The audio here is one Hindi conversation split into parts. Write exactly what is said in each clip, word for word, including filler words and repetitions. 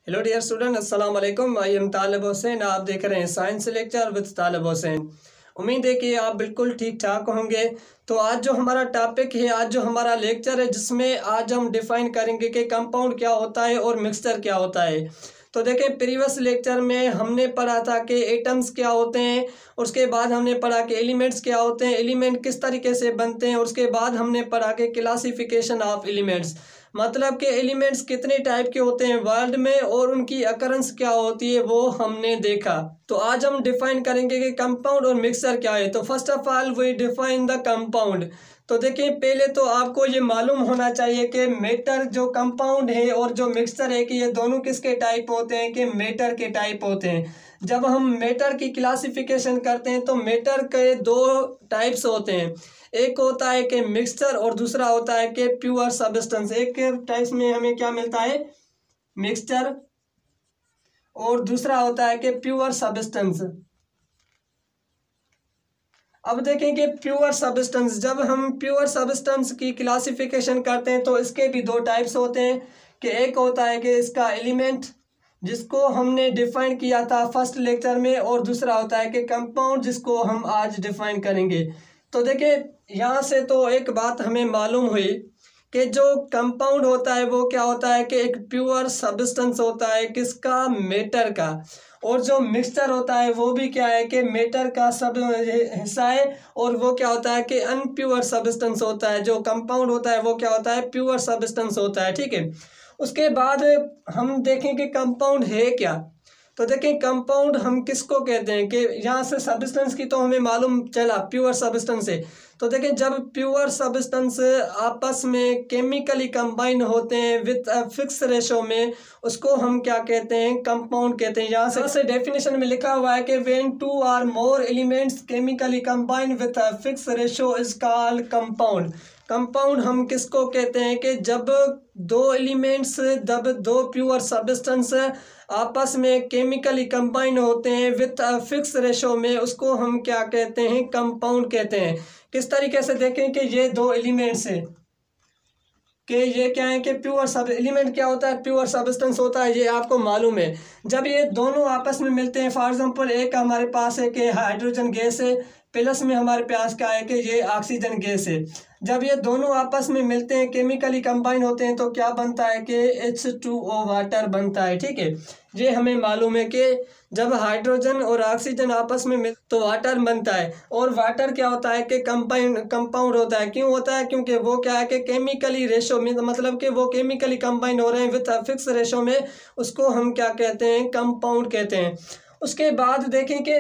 हेलो डियर स्टूडेंट, अस्सलाम वालेकुम। I am Talib Hussain. आप देख रहे हैं science lecture with Talib Hussain. उम्मीद है कि आप बिल्कुल ठीक ठाक होंगे। तो आज जो हमारा टॉपिक है, आज जो हमारा लेक्चर है, जिसमें आज हम डिफाइन करेंगे कि कंपाउंड क्या होता है और मिक्सचर क्या होता है। तो देखें, प्रीवियस लेक्चर में हमने पढ़ा था कि एटम्स क्या होते हैं, उसके बाद हमने पढ़ा कि एलिमेंट्स क्या होते हैं, एलिमेंट किस तरीके से बनते हैं, उसके बाद हमने पढ़ा कि क्लासिफिकेशन ऑफ एलिमेंट्स, मतलब कि एलिमेंट्स कितने टाइप के होते हैं वर्ल्ड में और उनकी अकरेंस क्या होती है, वो हमने देखा। तो आज हम डिफाइन करेंगे कि कंपाउंड और मिक्सचर क्या है। तो first of all we define the compound. तो देखिए, पहले तो आपको ये मालूम होना चाहिए कि मेटर जो कंपाउंड है और जो मिक्सचर है कि ये दोनों किसके टाइप होते हैं, कि मेटर के टाइप होते हैं। जब हम मेटर की क्लासिफिकेशन करते हैं तो मेटर के दो टाइप्स होते हैं, एक होता है कि मिक्सचर और दूसरा होता है कि प्योर सब्सटेंस। एक के टाइप्स में हमें क्या मिलता है, मिक्सचर, और दूसरा होता है कि प्योर सब्सटेंस। अब देखेंगे प्योर सब्सटेंस, जब हम प्योर सब्सटेंस की क्लासिफिकेशन करते हैं तो इसके भी दो टाइप्स होते हैं कि एक होता है कि इसका एलिमेंट, जिसको हमने डिफाइन किया था फर्स्ट लेक्चर में, और दूसरा होता है कि कंपाउंड, जिसको हम आज डिफाइन करेंगे। तो देखिए, यहाँ से तो एक बात हमें मालूम हुई कि जो कंपाउंड होता है वो क्या होता है कि एक प्योर सब्सटेंस होता है, किसका, मेटर का। और जो मिक्सचर होता है वो भी क्या है कि मेटर का सब हिस्सा है, और वो क्या होता है कि अनप्योर सब्सटेंस होता है। जो कंपाउंड होता है वो क्या होता है, प्योर सब्सटेंस होता है। ठीक है, उसके बाद हम देखें कि कंपाउंड है क्या। तो देखें, कंपाउंड हम किसको कहते हैं, कि यहाँ से सब्सटेंस की तो हमें मालूम चला प्योर सब्सटेंस है। तो देखें, जब प्योर सब्सटेंस आपस में केमिकली कंबाइन होते हैं विथ फिक्स रेशो में, उसको हम क्या कहते हैं, कंपाउंड कहते हैं। यहाँ से, से डेफिनेशन में लिखा हुआ है कि when two or more elements chemically combine with fix ratio is called compound. Compound हम किसको कहते हैं कि जब दो एलिमेंट्स, जब दो प्योर सब्सटेंस आपस में केमिकली कंबाइन होते हैं विथ फिक्स रेशो में, उसको हम क्या कहते हैं, कंपाउंड कहते हैं। किस तरीके से देखें कि ये दो एलिमेंट्स हैं, कि ये क्या है कि प्योर सब एलिमेंट क्या होता है, प्योर सब्सटेंस होता है, ये आपको मालूम है। जब ये दोनों आपस में मिलते हैं, फॉर एग्जांपल एक हमारे पास है कि हाइड्रोजन गैस है, प्लस में हमारे पास क्या है कि ये ऑक्सीजन गैस है। जब ये दोनों आपस में मिलते हैं, केमिकली कंबाइन होते हैं, तो क्या बनता है कि एच टू ओ वाटर बनता है। ठीक है, ये हमें मालूम है कि जब हाइड्रोजन और ऑक्सीजन आपस में मिल तो वाटर बनता है। और वाटर क्या होता है कि कंबाइन कंपाउंड होता है। क्यों होता है, क्योंकि वो क्या है कि केमिकली रेशो में, मतलब कि वो केमिकली कंबाइन हो रहे हैं विथ फिक्स रेशो में, उसको हम क्या कहते हैं, कंपाउंड कहते हैं। उसके बाद देखें कि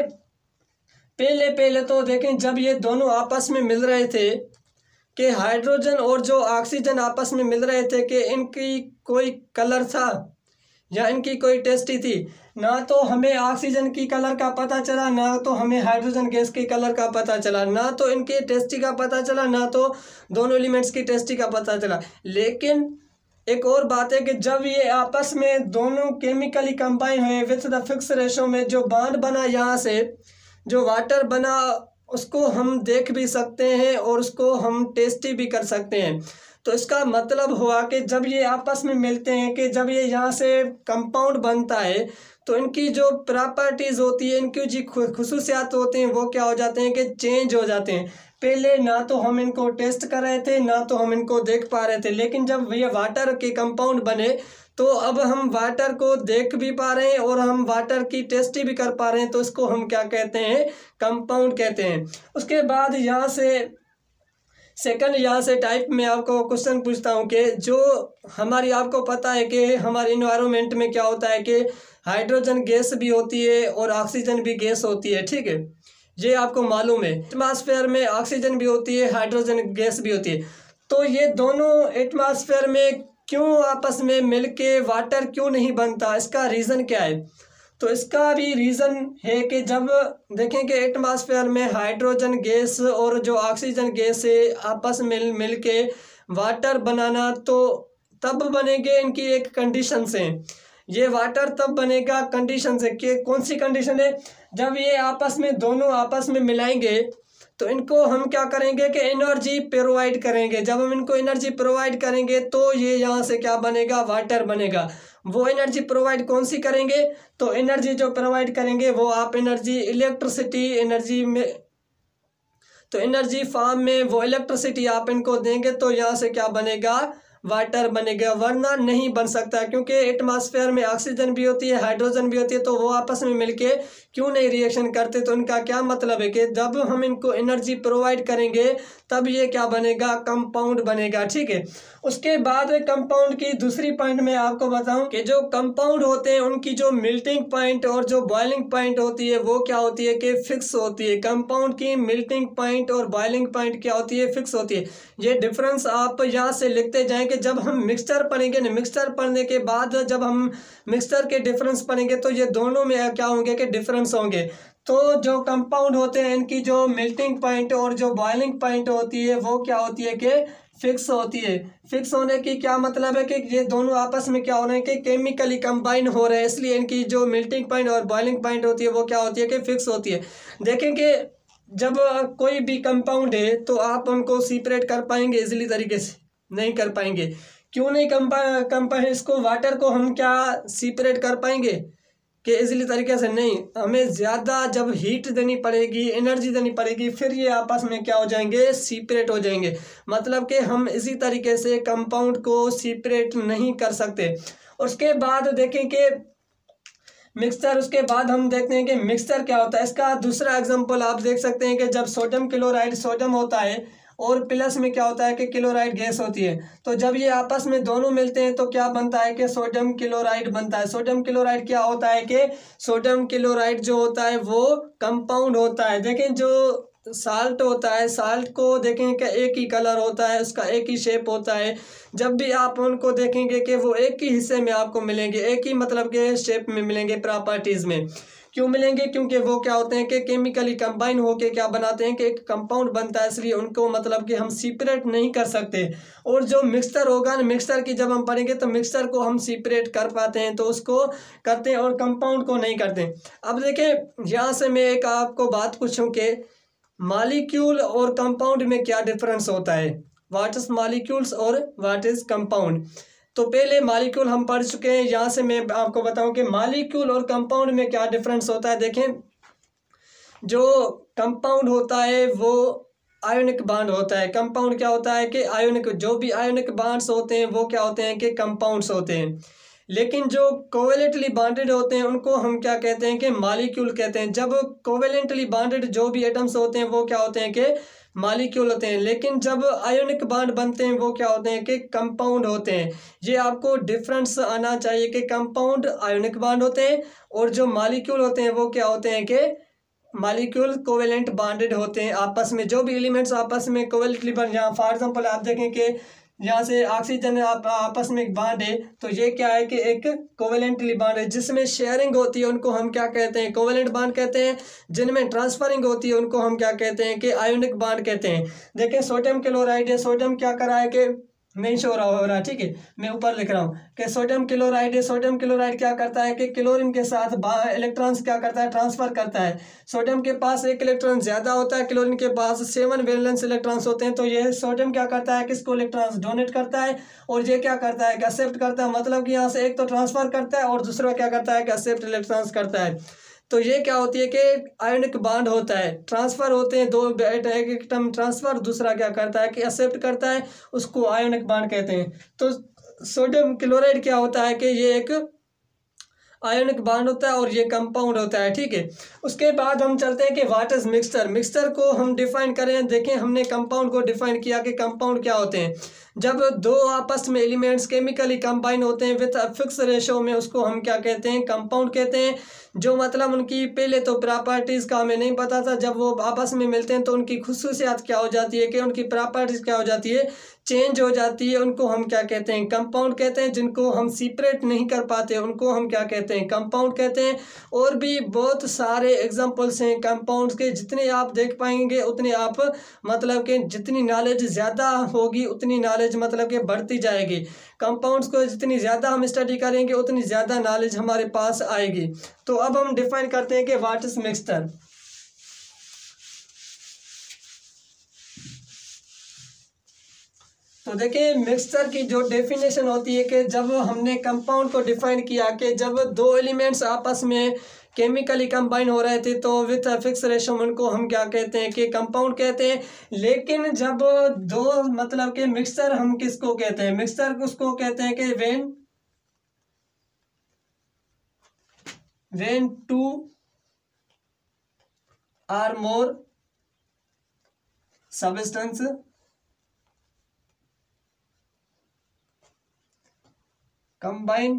पहले पहले तो देखें, जब ये दोनों आपस में मिल रहे थे, कि हाइड्रोजन और जो ऑक्सीजन आपस में मिल रहे थे, कि इनकी कोई कलर था या इनकी कोई टेस्टी थी। ना तो हमें ऑक्सीजन की कलर का पता चला, ना तो हमें हाइड्रोजन गैस के कलर का पता चला, ना तो इनके टेस्टी का पता चला, ना तो दोनों एलिमेंट्स की टेस्टी का पता चला। लेकिन एक और बात है कि जब ये आपस में दोनों केमिकली कंबाइन हुए विथ द फिक्स रेशो में, जो बॉन्ड बना, यहाँ से जो वाटर बना, उसको हम देख भी सकते हैं और उसको हम टेस्टी भी कर सकते हैं। तो इसका मतलब हुआ कि जब ये आपस में मिलते हैं, कि जब ये यहाँ से कंपाउंड बनता है, तो इनकी जो प्रॉपर्टीज़ होती है, इनकी जो खुसूसियात होती हैं, वो क्या हो जाते हैं कि चेंज हो जाते हैं। पहले ना तो हम इनको टेस्ट कर रहे थे, ना तो हम इनको देख पा रहे थे, लेकिन जब ये वाटर के कंपाउंड बने तो अब हम वाटर को देख भी पा रहे हैं और हम वाटर की टेस्ट भी कर पा रहे हैं। तो इसको हम क्या कहते हैं, कंपाउंड कहते हैं। उसके बाद यहाँ से सेकंड, यहाँ से टाइप में आपको क्वेश्चन पूछता हूँ कि जो हमारी, आपको पता है कि हमारे इन्वायरमेंट में क्या होता है कि हाइड्रोजन गैस भी होती है और ऑक्सीजन भी गैस होती है। ठीक है, ये आपको मालूम है। एटमॉस्फेयर में ऑक्सीजन भी होती है, हाइड्रोजन गैस भी होती है। तो ये दोनों एटमॉस्फेयर में क्यों आपस में मिलके वाटर क्यों नहीं बनता, इसका रीज़न क्या है। तो इसका भी रीज़न है कि जब देखें कि एटमॉस्फेयर में हाइड्रोजन गैस और जो ऑक्सीजन गैस है आपस में मिल मिल के वाटर बनाना, तो तब बनेंगे, इनकी एक कंडीशन है। ये वाटर तब बनेगा कंडीशन से, कि कौन सी कंडीशन है, जब ये आपस में दोनों आपस में मिलाएंगे तो इनको हम क्या करेंगे कि एनर्जी प्रोवाइड करेंगे। जब हम इनको एनर्जी प्रोवाइड करेंगे तो ये यहाँ से क्या बनेगा, वाटर बनेगा। वो एनर्जी प्रोवाइड कौन सी करेंगे, तो एनर्जी जो प्रोवाइड करेंगे वो आप एनर्जी इलेक्ट्रिसिटी एनर्जी में, तो एनर्जी फॉर्म में वो इलेक्ट्रिसिटी आप इनको देंगे तो यहाँ से क्या बनेगा, वाटर बनेगा। वरना नहीं बन सकता, क्योंकि एटमॉस्फेयर में ऑक्सीजन भी होती है, हाइड्रोजन भी होती है, तो वो आपस में मिलके क्यों नहीं रिएक्शन करते। तो इनका क्या मतलब है कि जब हम इनको एनर्जी प्रोवाइड करेंगे तब ये क्या बनेगा, कंपाउंड बनेगा। ठीक है, उसके बाद कंपाउंड की दूसरी पॉइंट में आपको बताऊं कि जो कंपाउंड होते हैं उनकी जो मेल्टिंग पॉइंट और जो बॉइलिंग पॉइंट होती है वो क्या होती है कि फिक्स होती है। कंपाउंड की मेल्टिंग पॉइंट और बॉइलिंग पॉइंट क्या होती है, फिक्स होती है। ये डिफरेंस आप यहाँ से लिखते जाएंगे। जब हम मिक्सचर पढ़ेंगे ना, मिक्सचर पढ़ने के बाद जब हम मिक्सचर के डिफरेंस पढ़ेंगे तो ये दोनों में क्या होंगे कि डिफरेंस होंगे। तो जो कंपाउंड होते हैं इनकी जो मेल्टिंग पॉइंट और जो बॉइलिंग पॉइंट होती है वो क्या होती है कि फिक्स होती है। फिक्स होने की क्या मतलब है कि ये दोनों आपस में क्या हो रहे हैं कि केमिकली कंबाइन हो रहे हैं, इसलिए इनकी जो मेल्टिंग पॉइंट और बॉइलिंग पॉइंट होती है वो क्या होती है कि फिक्स होती है। देखेंगे जब कोई भी कंपाउंड है तो आप उनको सेपरेट कर पाएंगे इजीली तरीके से, नहीं कर पाएंगे। क्यों नहीं कंपा कंपा इसको वाटर को हम क्या सेपरेट कर पाएंगे कि इजीली तरीके से, नहीं। हमें ज़्यादा जब हीट देनी पड़ेगी, एनर्जी देनी पड़ेगी, फिर ये आपस में क्या हो जाएंगे, सेपरेट हो जाएंगे। मतलब कि हम इसी तरीके से कंपाउंड को सेपरेट नहीं कर सकते। उसके बाद देखें कि मिक्सचर, उसके बाद हम देखते हैं कि मिक्सचर क्या होता है। इसका दूसरा एग्जांपल आप देख सकते हैं कि जब सोडियम क्लोराइड, सोडियम होता है और प्लस में क्या होता है कि क्लोराइड गैस होती है, तो जब ये आपस में दोनों मिलते हैं तो क्या बनता है कि सोडियम क्लोराइड बनता है। सोडियम क्लोराइड क्या होता है कि सोडियम क्लोराइड जो होता है वो कंपाउंड होता है। देखें जो साल्ट होता है, साल्ट को देखें कि एक ही कलर होता है, उसका एक ही शेप होता है। जब भी आप उनको देखेंगे कि वो एक ही हिस्से में आपको मिलेंगे, एक ही मतलब के शेप में मिलेंगे, प्रॉपर्टीज़ में क्यों मिलेंगे, क्योंकि वो क्या होते हैं कि केमिकली कंबाइन होके क्या बनाते हैं कि एक कंपाउंड बनता है, इसलिए उनको मतलब कि हम सेपरेट नहीं कर सकते। और जो मिक्सचर होगा ना, मिक्सचर की जब हम पढ़ेंगे तो मिक्सचर को हम सेपरेट कर पाते हैं, तो उसको करते हैं और कंपाउंड को नहीं करते। अब देखें यहाँ से मैं एक आपको बात पूछूं कि मॉलिक्यूल और कंपाउंड में क्या डिफरेंस होता है, व्हाट इज मॉलिक्यूल्स और व्हाट इज कंपाउंड। तो पहले मॉलिक्यूल हम पढ़ चुके हैं, यहाँ से मैं आपको बताऊं कि मॉलिक्यूल और कंपाउंड में क्या डिफरेंस होता है। देखें जो कंपाउंड होता है वो आयोनिक बांड होता है, कंपाउंड क्या होता है कि आयोनिक, जो भी आयोनिक बांड्स होते हैं वो क्या होते हैं कि कंपाउंड्स होते हैं। लेकिन जो कोवेलेंटली बॉन्डेड होते हैं उनको हम क्या कहते हैं कि मॉलिक्यूल कहते हैं। जब कोवेलेंटली बॉन्डेड जो भी एटम्स होते हैं वो क्या होते हैं कि मॉलिक्यूल होते हैं। लेकिन जब आयोनिक बॉन्ड बनते हैं वो क्या होते हैं कि कंपाउंड होते हैं। ये आपको डिफरेंस आना चाहिए कि कंपाउंड आयोनिक बॉन्ड होते हैं और जो मॉलिक्यूल होते हैं वो क्या होते हैं कि मॉलिक्यूल कोवेलेंट बॉन्डेड होते हैं आपस में। जो भी एलिमेंट्स आपस में कोवेलेंटली बन, यहाँ फॉर एग्जांपल आप देखें कि यहाँ से ऑक्सीजन आप आपस में एक बॉन्ड है, तो ये क्या है कि एक कोवेलेंटली बॉन्ड है। जिसमें शेयरिंग होती है उनको हम क्या कहते हैं, कोवेलेंट बॉन्ड कहते हैं। जिनमें ट्रांसफरिंग होती है उनको हम क्या कहते हैं कि आयोनिक बॉन्ड कहते हैं। देखें सोडियम क्लोराइड है, सोडियम क्या करा है कि नहीं शो रहा हो रहा, ठीक है, मैं ऊपर लिख रहा हूँ कि सोडियम क्लोराइड है। सोडियम क्लोराइड क्या करता है कि क्लोरीन के साथ इलेक्ट्रॉन्स क्या करता है, ट्रांसफर करता है। सोडियम के पास एक इलेक्ट्रॉन ज्यादा होता है, क्लोरीन के पास सेवन वैलेंस इलेक्ट्रॉन्स होते हैं। तो ये सोडियम क्या करता है, किसको इलेक्ट्रॉन्स डोनेट करता है और ये क्या करता है कि एक्सेप्ट करता है। मतलब कि यहाँ से एक तो ट्रांसफर करता है और दूसरा क्या करता है कि एक्सेप्ट इलेक्ट्रॉन्स करता है। तो ये क्या होती है कि आयोनिक बॉन्ड होता है, ट्रांसफर होते हैं दो, एक एटम ट्रांसफर, दूसरा क्या करता है कि एक्सेप्ट करता है, उसको आयोनिक बॉन्ड कहते हैं। तो सोडियम क्लोराइड क्या होता है कि ये एक आयोनिक बॉन्ड होता है और ये कंपाउंड होता है, ठीक है। उसके बाद हम चलते हैं कि व्हाट इज मिक्सचर। मिक्सचर को हम डिफाइन करें, देखें हमने कंपाउंड को डिफाइन किया कि कंपाउंड क्या होते हैं। जब दो आपस में एलिमेंट्स केमिकली कंबाइन होते हैं विथ फिक्स रेशो में, उसको हम क्या कहते हैं, कंपाउंड कहते हैं। जो मतलब उनकी पहले तो प्रॉपर्टीज़ का हमें नहीं पता था, जब वो आपस में मिलते हैं तो उनकी खुसूसियात क्या हो जाती है कि उनकी प्रॉपर्टीज़ क्या हो जाती है, चेंज हो जाती है। उनको हम क्या कहते हैं, कंपाउंड कहते हैं। जिनको हम सेपरेट नहीं कर पाते उनको हम क्या कहते हैं, कंपाउंड कहते हैं। और भी बहुत सारे एग्जांपल्स हैं कंपाउंड्स के, जितने आप देख पाएंगे उतने आप मतलब कि जितनी नॉलेज ज़्यादा होगी उतनी नॉलेज मतलब कि बढ़ती जाएगी। कंपाउंड्स को जितनी ज़्यादा हम स्टडी करेंगे उतनी ज़्यादा नॉलेज हमारे पास आएगी। तो अब हम डिफाइन करते हैं कि व्हाट इज मिक्सचर। तो देखिए मिक्सचर की जो डेफिनेशन होती है कि जब हमने कंपाउंड को डिफाइन किया कि जब दो एलिमेंट्स आपस में केमिकली कंबाइन हो रहे थे तो विथ फिक्स रेशो उनको हम क्या कहते हैं कि कंपाउंड कहते हैं। लेकिन जब दो मतलब कि मिक्सचर हम किसको कहते हैं, मिक्सचर उसको कहते हैं कि when when two or more substance combine,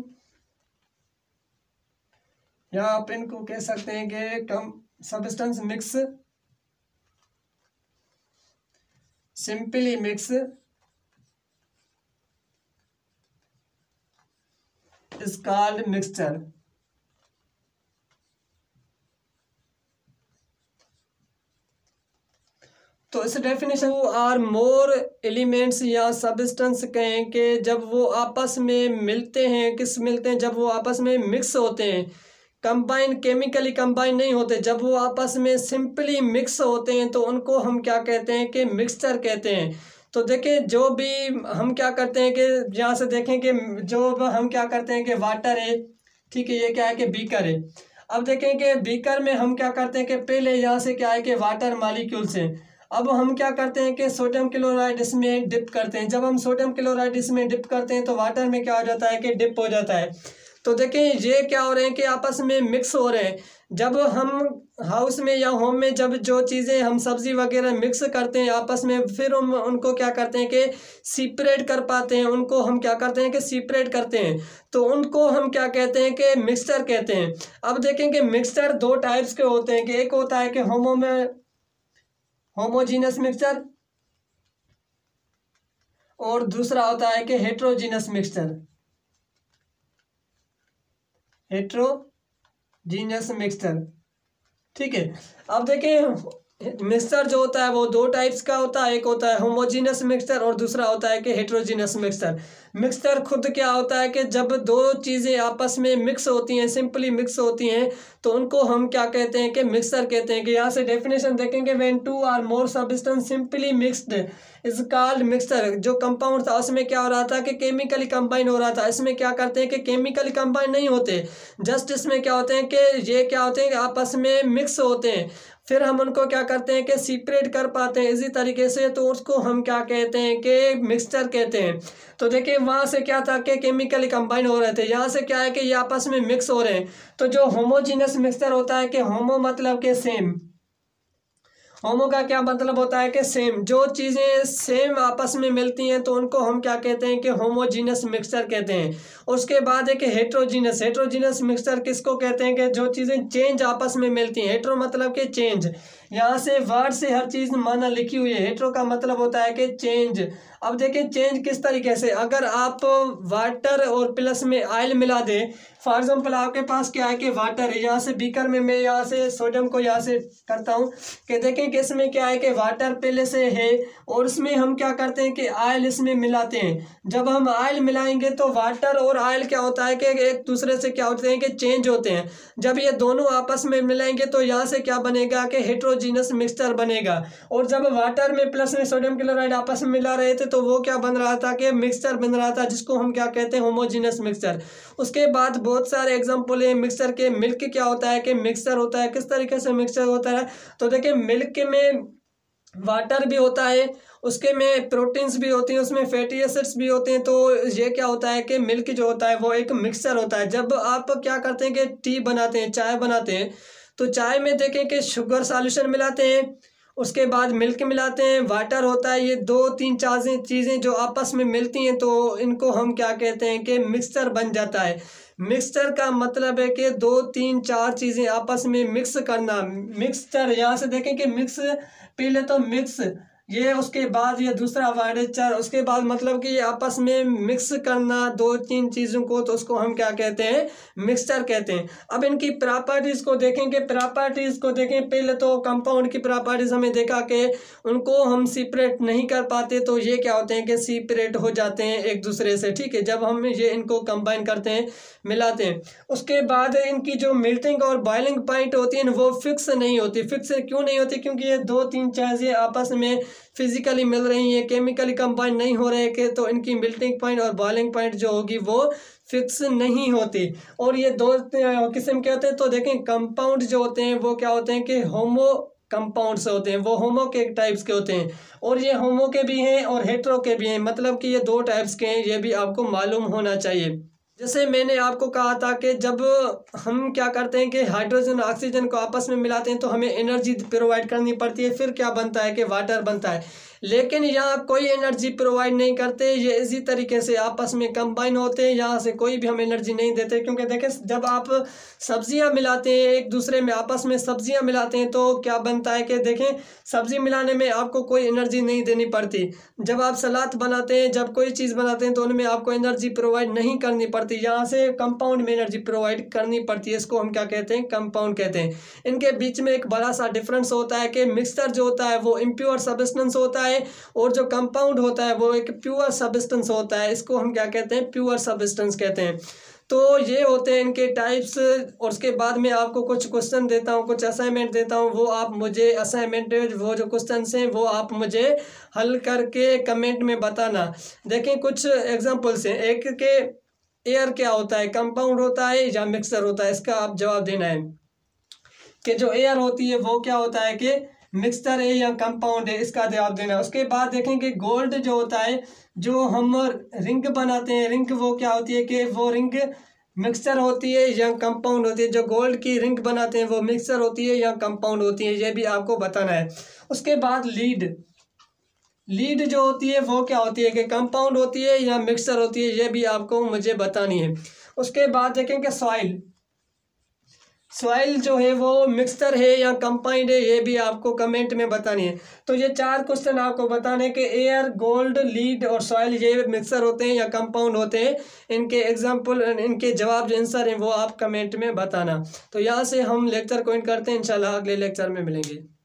या आप इनको कह सकते हैं कि कम substance mix, simply mix is called mixture. तो इस डेफिनेशन को आर मोर एलिमेंट्स या सबस्टेंस कहें कि जब वो आपस में मिलते हैं, किस मिलते हैं, जब वो आपस में मिक्स होते हैं, कंबाइन केमिकली कंबाइन नहीं होते, जब वो आपस में सिंपली मिक्स होते हैं तो उनको हम क्या कहते हैं कि मिक्सचर कहते हैं। तो देखिए जो भी हम क्या करते हैं कि यहाँ से देखें कि जो हम क्या करते हैं कि वाटर है, ठीक है, ये क्या है कि बीकर है। अब देखें कि बीकर में हम क्या करते हैं कि पहले यहाँ से क्या है कि वाटर मॉलिक्यूल्स हैं। अब हम क्या करते हैं कि सोडियम क्लोराइड इसमें डिप करते हैं। जब हम सोडियम क्लोराइड इसमें डिप करते हैं तो वाटर में क्या हो जाता है कि डिप हो जाता है। तो देखें ये क्या हो रहे हैं कि आपस में मिक्स हो रहे हैं। जब हम हाउस में या होम में जब जो चीज़ें हम सब्जी वगैरह मिक्स करते हैं आपस में, फिर हम उनको क्या करते हैं कि सेपरेट कर पाते हैं, उनको हम क्या करते हैं कि सेपरेट करते हैं, तो उनको हम क्या कहते हैं कि मिक्सचर कहते हैं। अब देखें कि मिक्सचर दो टाइप्स के होते हैं कि एक होता है कि होमो में होमोजीनस मिक्सचर और दूसरा होता है कि हेट्रोजीनस मिक्सचर, हेट्रोजीनस मिक्सचर, ठीक है। अब देखें मिक्सचर जो होता है वो दो टाइप्स का होता है, एक होता है होमोजीनस मिक्सचर और दूसरा होता है कि हेट्रोजीनस मिक्सचर। मिक्सचर खुद क्या होता है कि जब दो चीज़ें आपस में मिक्स होती हैं, सिंपली मिक्स होती हैं, तो उनको हम क्या कहते हैं कि मिक्सचर कहते हैं। कि यहाँ से डेफिनेशन देखेंगे, when two or more substance simply mixed is called mixture. जो कंपाउंड था उसमें क्या हो रहा था कि केमिकली कंबाइन हो रहा था, इसमें क्या करते हैं कि केमिकली कंबाइन नहीं होते, जस्ट इसमें क्या होते हैं कि ये क्या होते हैं कि आपस में मिक्स होते हैं, फिर हम उनको क्या करते हैं कि सेपरेट कर पाते हैं इसी तरीके से, तो उसको हम क्या कहते हैं कि मिक्सचर कहते हैं। तो देखिए वहाँ से क्या था कि केमिकली कंबाइन हो रहे थे, यहाँ से क्या है कि ये आपस में मिक्स हो रहे हैं। तो जो होमोजीनस मिक्सचर होता है कि होमो मतलब के सेम, होमो का क्या मतलब होता है कि सेम, जो चीज़ें सेम आपस में मिलती हैं तो उनको हम क्या कहते हैं कि होमोजीनस मिक्सचर कहते हैं। उसके बाद है कि हेट्रोजीनस, हेट्रोजीनस मिक्सचर किसको कहते हैं कि जो चीज़ें चेंज आपस में मिलती हैं। हेट्रो मतलब कि चेंज, यहाँ से वर्ड से हर चीज़ माना लिखी हुई है। हेट्रो का मतलब होता है कि चेंज। अब देखिए चेंज किस तरीके से, अगर आप वाटर और प्लस में ऑयल मिला दें, फॉर एग्जाम्पल आपके पास क्या है कि वाटर है, यहाँ से बीकर में मैं यहाँ से सोडियम को यहाँ से करता हूँ कि देखें कि इसमें क्या है कि वाटर पहले से है और इसमें हम क्या करते हैं कि ऑयल इसमें मिलाते हैं। जब हम ऑयल मिलाएंगे तो वाटर और ऑयल क्या होता है कि एक दूसरे से क्या होते हैं कि चेंज होते हैं। जब ये दोनों आपस में मिलाएंगे तो यहाँ से क्या बनेगा कि हेट्रोजीनस मिक्सचर बनेगा। और जब वाटर में प्लस में सोडियम क्लोराइड आपस में मिला रहे थे तो वो क्या बन रहा था कि मिक्सचर बन रहा था, जिसको हम क्या कहते हैं होमोजीनस मिक्सचर। उसके बाद बहुत सारे एग्जांपल है मिक्सचर के। मिल्क क्या होता है कि मिक्सचर होता है, किस तरीके से मिक्सचर होता है, तो देखिए मिल्क में वाटर भी होता है, उसके में प्रोटीन्स भी होती हैं, उसमें फैटी एसिड्स भी होते हैं। तो ये क्या होता है कि मिल्क जो होता है वो एक मिक्सचर होता है। जब आप क्या करते हैं कि टी बनाते हैं, चाय बनाते हैं, तो चाय में देखें कि शुगर सॉल्यूशन मिलाते हैं, उसके बाद मिल्क मिलाते हैं, वाटर होता है, ये दो तीन चार चीज़ें जो आपस में मिलती हैं तो इनको हम क्या कहते हैं कि मिक्सचर बन जाता है। मिक्सचर का मतलब है कि दो तीन चार चीज़ें आपस में मिक्स करना, मिक्सचर। यहाँ से देखें कि मिक्स, पहले तो मिक्स ये, उसके बाद ये दूसरा वर्ड है चर, उसके बाद मतलब कि ये आपस में मिक्स करना दो तीन चीज़ों को, तो उसको हम क्या कहते हैं मिक्सचर कहते हैं। अब इनकी प्रॉपर्टीज़ को देखेंगे, प्रॉपर्टीज़ को देखें। पहले तो कंपाउंड की प्रॉपर्टीज़ हमें देखा कि उनको हम सेपरेट नहीं कर पाते, तो ये क्या होते हैं कि सेपरेट हो जाते हैं एक दूसरे से, ठीक है, जब हम ये इनको कंबाइन करते हैं, मिलाते हैं। उसके बाद इनकी जो मेल्टिंग और बॉइलिंग पॉइंट होती है वो फिक्स नहीं होती। फिक्स क्यों नहीं होती? क्योंकि ये दो तीन चीज़ें आपस में फिजिकली मिल रही हैं, केमिकली कंबाइन नहीं हो रहे कि तो इनकी मेल्टिंग पॉइंट और बॉइलिंग पॉइंट जो होगी वो फिक्स नहीं होती। और ये दो किस्म के होते हैं। तो देखें कंपाउंड जो होते हैं वो क्या होते हैं कि होमो कंपाउंड्स होते हैं, वो होमो के टाइप्स के होते हैं, और ये होमो के भी हैं और हेट्रो के भी हैं, मतलब कि ये दो टाइप्स के हैं, ये भी आपको मालूम होना चाहिए। जैसे मैंने आपको कहा था कि जब हम क्या करते हैं कि हाइड्रोजन ऑक्सीजन को आपस में मिलाते हैं तो हमें एनर्जी प्रोवाइड करनी पड़ती है, फिर क्या बनता है कि वाटर बनता है। लेकिन यहाँ कोई एनर्जी प्रोवाइड नहीं करते, ये इसी तरीके से आपस में कंबाइन होते हैं, यहाँ से कोई भी हम एनर्जी नहीं देते। क्योंकि देखें जब आप सब्जियां मिलाते हैं एक दूसरे में, आपस में सब्जियां मिलाते हैं तो क्या बनता है कि देखें सब्जी मिलाने में आपको कोई एनर्जी नहीं देनी पड़ती। जब आप सलाद बनाते हैं, जब कोई चीज़ बनाते हैं तो उनमें आपको एनर्जी प्रोवाइड नहीं करनी पड़ती, यहाँ से कंपाउंड में एनर्जी प्रोवाइड करनी पड़ती है। इसको हम क्या कहते हैं, कंपाउंड कहते हैं। इनके बीच में एक बड़ा सा डिफरेंस होता है कि मिक्सचर जो होता है वो इम्प्योर सब्सटेंस होता है और जो कंपाउंड होता है वो एक प्योर सब्सटेंस होता है। इसको हम क्या कहते हैं, प्योर सब्सटेंस कहते हैं। तो ये होते हैं इनके टाइप्स। और उसके बाद में आपको कुछ क्वेश्चन देता हूँ, कुछ असाइनमेंट देता हूँ, वो आप मुझे असाइनमेंट वो जो क्वेश्चन हैं वो आप मुझे हल करके कमेंट में बताना। देखें कुछ एग्जांपल्स हैं। एक के एयर क्या होता है, कंपाउंड होता है या मिक्सचर होता है, इसका आप जवाब देना है कि जो एयर होती है वो क्या होता है कि मिक्सचर है या कंपाउंड है, इसका जवाब देना है। उसके बाद देखेंगे गोल्ड जो होता है, जो हम रिंग बनाते हैं, रिंग वो क्या होती है कि वो रिंग मिक्सचर होती है या कंपाउंड होती है। जो गोल्ड की रिंग बनाते हैं वो मिक्सचर होती है या कंपाउंड होती है, ये भी आपको बताना है। उसके बाद लीड, लीड जो होती है वो क्या होती है कि कंपाउंड होती है या मिक्सचर होती है, ये भी आपको मुझे बतानी है। उसके बाद देखेंगे सॉइल, सॉइल जो है वो मिक्सचर है या कंपाउंड है, ये भी आपको कमेंट में बतानी है। तो ये चार क्वेश्चन आपको बताने के एयर, गोल्ड, लीड और सॉइल ये मिक्सचर होते हैं या कंपाउंड होते हैं। इनके एग्जांपल, इनके जवाब जो आंसर हैं वो आप कमेंट में बताना। तो यहाँ से हम लेक्चर को एंड करते हैं, इंशाल्लाह अगले लेक्चर में मिलेंगे।